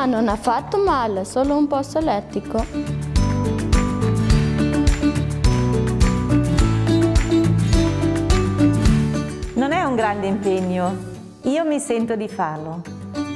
non ha fatto male, solo un po' solletico. Non è un grande impegno, io mi sento di farlo.